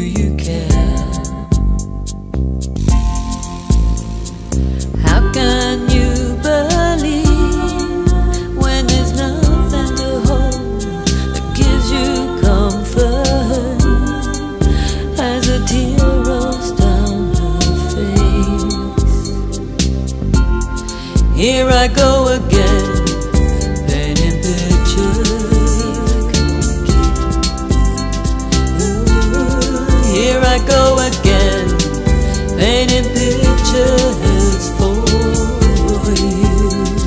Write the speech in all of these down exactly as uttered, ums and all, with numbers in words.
you care? How can you believe when there's nothing to hold that gives you comfort as a tear rolls down her face? Here I go again, painting pictures. Here I go again, painting pictures for you.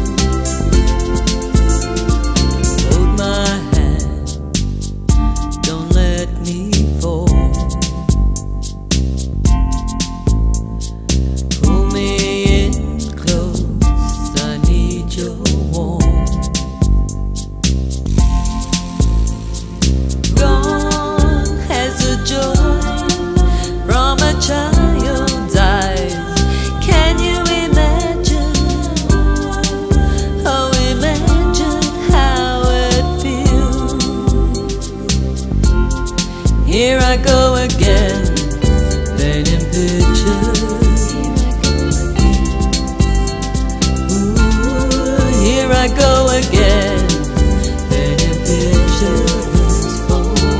Hold my hand, don't let me fall. Pull me in close, I need your warmth. Gone has the joy from a child's eyes. Can you imagine? Oh, imagine how it feels. Here I go again, painting pictures. Ooh, here I go again, painting pictures for you.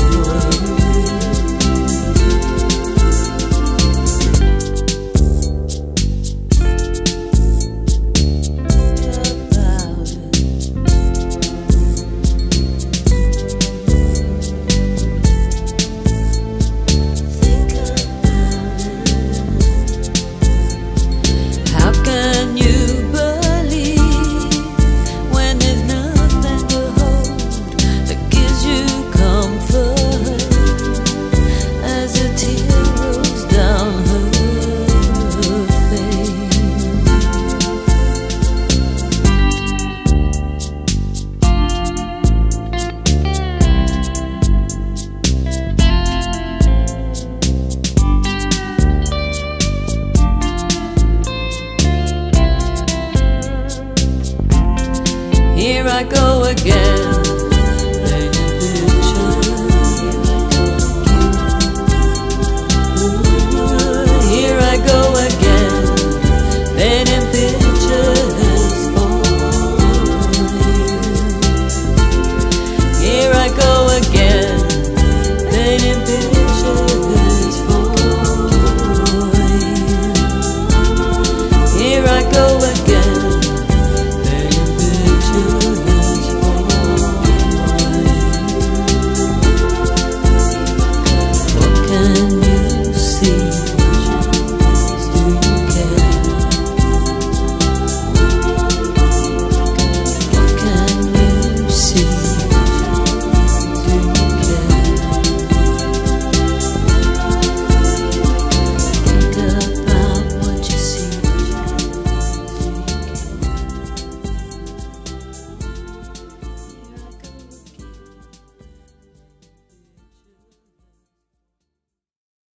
How can you believe when there's nothing to hold that gives you comfort as a tear rolls down her face? Here I go again,